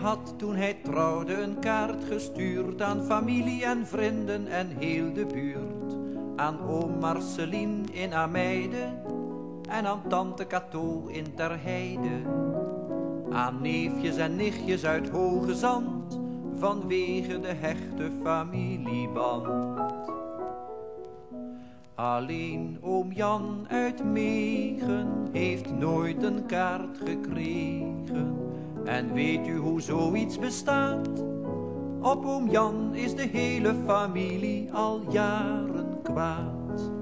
had toen hij trouwde een kaart gestuurd aan familie en vrienden en heel de buurt. Aan oom Marcelien in Ameide en aan tante Cato in Terheide. Aan neefjes en nichtjes uit Hoge Zand vanwege de hechte familieband. Alleen oom Jan uit Megen heeft nooit een kaart gekregen. En weet u hoe zoiets bestaat? Op oom Jan is de hele familie al jaren kwaad.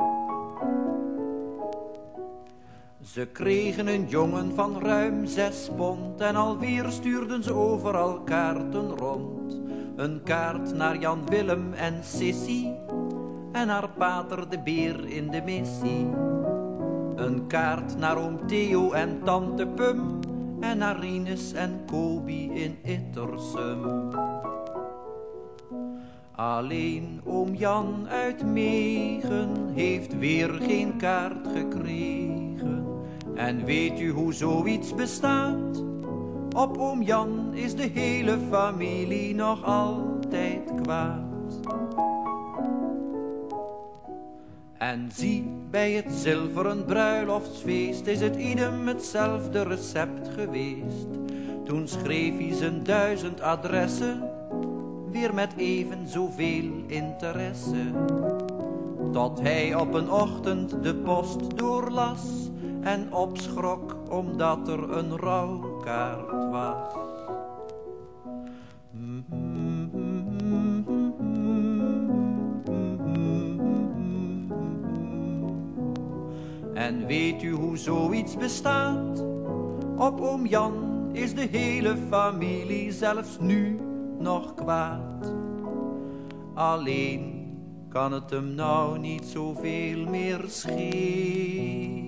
Ze kregen een jongen van ruim 6 pond en alweer stuurden ze overal kaarten rond. Een kaart naar Jan Willem en Sissy en naar pater de Beer in de missie. Een kaart naar oom Theo en tante Pum en naar Rinus en Kobi in Ittersum. Alleen oom Jan uit Megen heeft weer geen kaart gekregen. En weet u hoe zoiets bestaat? Op oom Jan is de hele familie nog altijd kwaad. En zie, bij het zilveren bruiloftsfeest is het idem hetzelfde recept geweest. Toen schreef hij zijn 1000 adressen, weer met even zoveel interesse. Tot hij op een ochtend de post doorlas en opschrok omdat er een rouwkaart was. En weet u hoe zoiets bestaat? Op oom Jan is de hele familie zelfs nu nog kwaad. Alleen kan het hem nou niet zoveel meer schelen.